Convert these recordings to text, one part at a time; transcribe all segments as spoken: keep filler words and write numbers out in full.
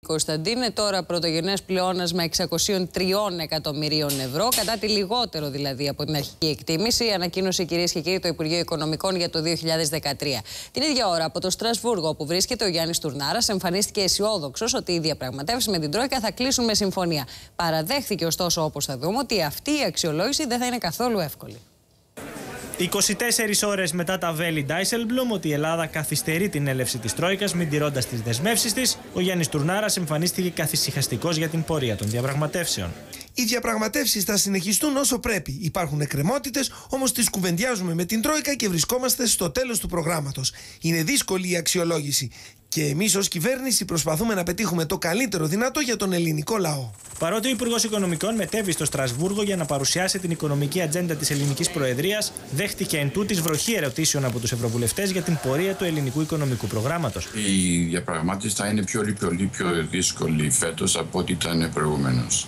Κωνσταντίνε, τώρα πρωτογενές πλεόνασμα εξακόσια τρία εκατομμυρίων ευρώ, κατά τη λιγότερο δηλαδή από την αρχική εκτίμηση, ανακοίνωσε, κυρίες και κύριοι, το Υπουργείο Οικονομικών για το δύο χιλιάδες δεκατρία. Την ίδια ώρα, από το Στρασβούργο, όπου βρίσκεται ο Γιάννης Τουρνάρας, εμφανίστηκε αισιόδοξος ότι οι διαπραγματεύσεις με την Τρόικα θα κλείσουν με συμφωνία. Παραδέχθηκε, ωστόσο, όπως θα δούμε, ότι αυτή η αξιολόγηση δεν θα είναι καθόλου εύκολη. είκοσι τέσσερις ώρες μετά τα βέλη Ντάισελμπλουμ ότι η Ελλάδα καθυστερεί την έλευση της Τρόικας, μην τηρώντας τις δεσμεύσεις της, ο Γιάννης Τουρνάρας εμφανίστηκε καθησυχαστικός για την πορεία των διαπραγματεύσεων. Οι διαπραγματεύσεις θα συνεχιστούν όσο πρέπει. Υπάρχουν εκκρεμότητες, όμως τις κουβεντιάζουμε με την Τρόικα και βρισκόμαστε στο τέλος του προγράμματος. Είναι δύσκολη η αξιολόγηση. Και εμείς ως κυβέρνηση προσπαθούμε να πετύχουμε το καλύτερο δυνατό για τον ελληνικό λαό. Παρότι ο Υπουργός Οικονομικών μετέβη στο Στρασβούργο για να παρουσιάσει την οικονομική ατζέντα της ελληνικής προεδρίας, δέχτηκε εν τούτης βροχή ερωτήσεων από τους ευρωβουλευτές για την πορεία του ελληνικού οικονομικού προγράμματος. Η διαπραγμάτευση θα είναι πιο, πολύ πιο δύσκολη φέτος από ό,τι ήταν προηγουμένως.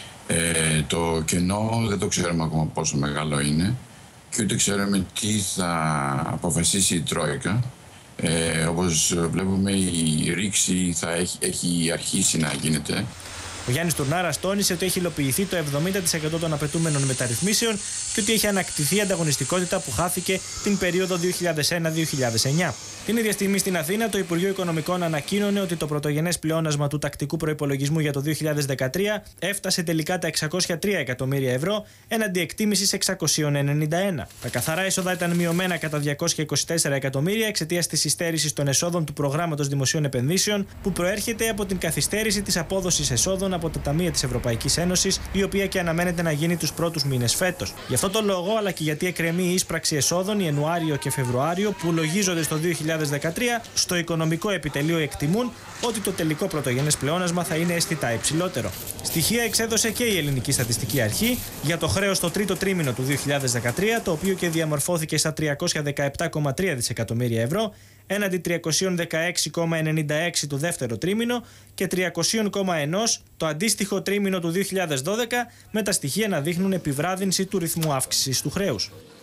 Ε, το κενό δεν το ξέρουμε ακόμα πόσο μεγάλο είναι και ούτε ξέρουμε τι θα αποφασίσει η Τρόικα. Ε, όπως βλέπουμε, η ρήξη θα έχει, έχει αρχίσει να γίνεται. Ο Γιάννης Τουρνάρας τόνισε ότι έχει υλοποιηθεί το εβδομήντα τοις εκατό των απαιτούμενων μεταρρυθμίσεων και ότι έχει ανακτηθεί η ανταγωνιστικότητα που χάθηκε την περίοδο δύο χιλιάδες ένα με δύο χιλιάδες εννιά. Την ίδια στιγμή στην Αθήνα, το Υπουργείο Οικονομικών ανακοίνωνε ότι το πρωτογενές πλεόνασμα του τακτικού προϋπολογισμού για το δύο χιλιάδες δεκατρία έφτασε τελικά τα εξακόσια τρία εκατομμύρια ευρώ έναντι εκτίμησης εξακόσια ενενήντα ένα. Τα καθαρά έσοδα ήταν μειωμένα κατά διακόσια είκοσι τέσσερα εκατομμύρια εξαιτίας της υστέρησης των εσόδων του προγράμματος δημοσίων επενδύσεων, που προέρχεται από την καθυστέρηση της απόδοσης εσόδων από τα ταμεία της Ευρωπαϊκής Ένωσης, η οποία και αναμένεται να γίνει τους πρώτους μήνες φέτος. Γι' αυτό το λόγο, αλλά και γιατί εκκρεμεί η ίσπραξη εσόδων Ιανουάριο και Φεβρουάριο, που λογίζονται στο δύο χιλιάδες δεκατρία, στο Οικονομικό Επιτελείο εκτιμούν ότι το τελικό πρωτογενές πλεόνασμα θα είναι αισθητά υψηλότερο. Στοιχεία εξέδωσε και η Ελληνική Στατιστική Αρχή για το χρέος στο τρίτο τρίμηνο του δύο χιλιάδες δεκατρία, το οποίο και διαμορφώθηκε στα τριακόσια δεκαεπτά κόμμα τρία δισεκατομμύρια ευρώ, έναντι τριακόσια δεκαέξι κόμμα ενενήντα έξι το δεύτερο τρίμηνο και τριακόσια κόμμα ένα το αντίστοιχο τρίμηνο του δύο χιλιάδες δώδεκα, με τα στοιχεία να δείχνουν επιβράδυνση του ρυθμού αύξησης του χρέους.